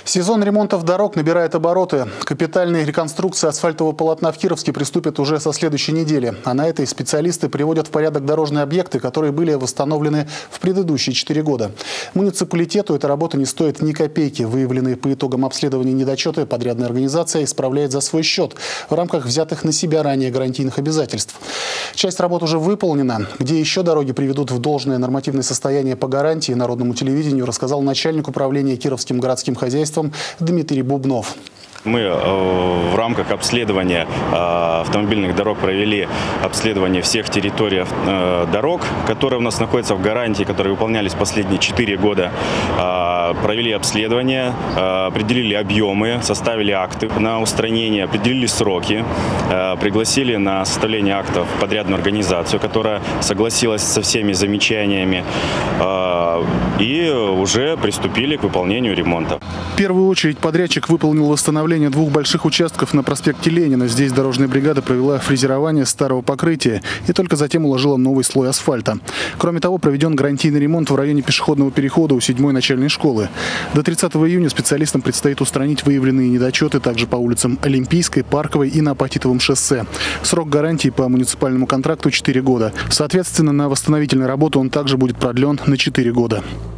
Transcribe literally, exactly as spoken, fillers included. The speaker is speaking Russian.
Сезон ремонтов дорог набирает обороты. Капитальной реконструкции асфальтового полотна в Кировске приступят уже со следующей недели. А на этой специалисты приводят в порядок дорожные объекты, которые были восстановлены в предыдущие четыре года. Муниципалитету эта работа не стоит ни копейки. Выявленные по итогам обследования недочеты подрядная организация исправляет за свой счет в рамках взятых на себя ранее гарантийных обязательств. Часть работ уже выполнена. Где еще дороги приведут в должное нормативное состояние по гарантии, Народному телевидению рассказал начальник управления Кировским городским хозяйством Дмитрий Бубнов. Мы э, в рамках обследования э, автомобильных дорог провели обследование всех территорий э, дорог, которые у нас находятся в гарантии, которые выполнялись последние четыре года. Э, провели обследование, э, определили объемы, составили акты на устранение, определили сроки, э, пригласили на составление актов подрядную организацию, которая согласилась со всеми замечаниями э, и уже приступили к выполнению ремонта. В первую очередь подрядчик выполнил восстановление двух больших участков на проспекте Ленина. Здесь дорожная бригада провела фрезерование старого покрытия и только затем уложила новый слой асфальта. Кроме того, проведен гарантийный ремонт в районе пешеходного перехода у седьмой начальной школы. До тридцатого июня специалистам предстоит устранить выявленные недочеты также по улицам Олимпийской, Парковой и на Апатитовом шоссе. Срок гарантии по муниципальному контракту четыре года. Соответственно, на восстановительные работы он также будет продлен на четыре года.